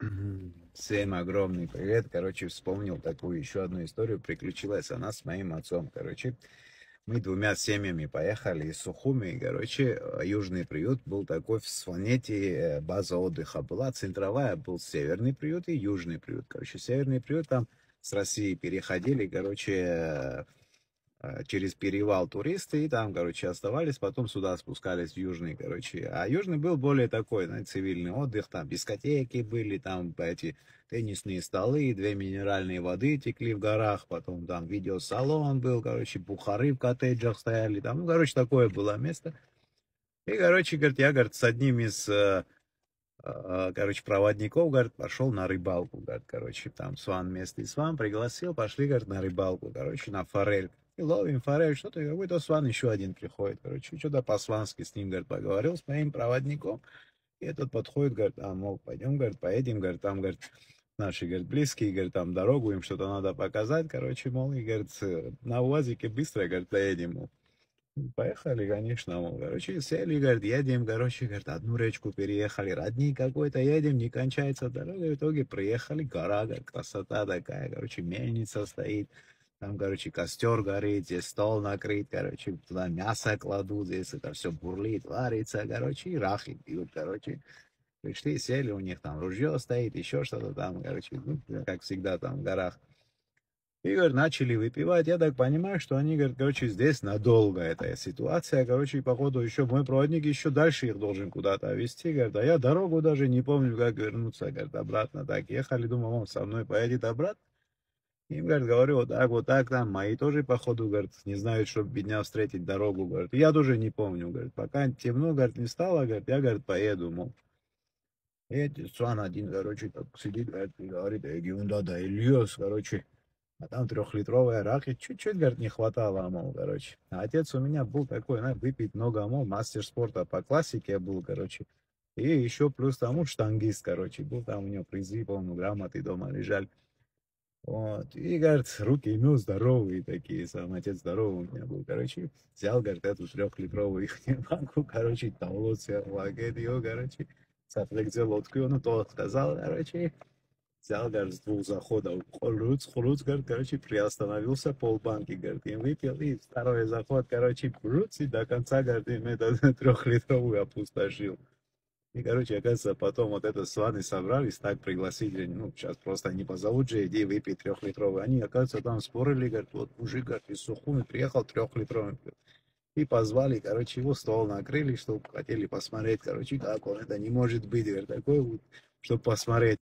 Всем огромный привет. Короче, вспомнил такую еще одну историю. Приключилась она с моим отцом. Короче, мы двумя семьями поехали из Сухуми. И, короче, южный приют был такой в Сванете, база отдыха была. Центровая был северный приют и южный приют. Короче, северный приют там с России переходили, короче, через перевал туристы, и там, короче, оставались, потом сюда спускались в Южный, короче. А Южный был более такой, знаете, цивильный отдых, там дискотеки были, там эти теннисные столы, две минеральные воды текли в горах, потом там видеосалон был, короче, бухары в коттеджах стояли, там, ну, короче, такое было место. И, короче, говорит, я, говорит, с одним из, короче, проводников, говорит, пошел на рыбалку, говорит, короче, там Сван местный Сван пригласил, пошли, говорит, на рыбалку, короче, на форель. И ловим форель, что-то, какой-то Сван еще один приходит, короче, что-то по-свански с ним, говорит, поговорил, с моим проводником, и этот подходит, говорит, мол, пойдем, говорит, поедем, говорит, там, говорит, наши, говорит, близкие, говорит, там дорогу им что-то надо показать, короче, мол, и, говорит, на УАЗике быстро, говорит, доедем, мол. Поехали, конечно, мол, короче, сели, говорит, едем, короче, говорит, одну речку переехали, родник какой-то, едем, не кончается дорога, в итоге приехали, гора, говорит, красота такая, короче, мельница стоит, там, короче, костер горит, здесь стол накрыт, короче, туда мясо кладут, здесь это все бурлит, варится, короче, и рахи пьют, короче, пришли, сели, у них там ружье стоит, еще что-то там, короче, ну, как всегда там в горах. И, говорит, начали выпивать. Я так понимаю, что они, говорят, короче, здесь надолго эта ситуация. Короче, походу, еще мой проводник еще дальше их должен куда-то везти. Говорит, а я дорогу даже не помню, как вернуться. Говорит, обратно так ехали. Думал, он со мной поедет обратно. Им, говорит, говорю, вот так, там, мои тоже, походу, говорит, не знают, чтобы меня встретить дорогу, говорит. Я тоже не помню, говорит, пока темно, говорит, не стало, говорит, я, говорит, поеду, мол. И Суан один, короче, так сидит, говорит, и говорит, Эгиунда, да, Ильёс, короче, а там трехлитровая раки, чуть-чуть, говорит, не хватало, мол, короче. А отец у меня был такой, знаешь, выпить много, мол, мастер спорта по классике был, короче. И еще плюс тому штангист, короче, был там у него призы, по-моему, грамоты дома лежали. Вот. И, говорит, руки имел здоровые такие, сам отец здоровый у меня был, короче. Взял, говорит, эту трехлитровую их банку, короче, толося, лагет ее, короче. Сафлек лодку, ну, то сказал, короче. Взял, говорит, с двух заходов. Хруц, говорит, короче, приостановился, полбанки, говорит, им выпил, и второй заход, короче, хруц, и до конца, говорит, им это трехлитровую опустошил. И, короче, оказывается, потом вот это с вами собрались, так пригласили, ну, сейчас просто не позовут же, иди выпей трехлитровый. Они, оказывается, там спорили, говорят, вот мужик, говорит, из Сухуми приехал трехлитровый. И позвали, короче, его стол накрыли, чтобы хотели посмотреть, короче, как он, это не может быть, говорит, такой вот, чтобы посмотреть.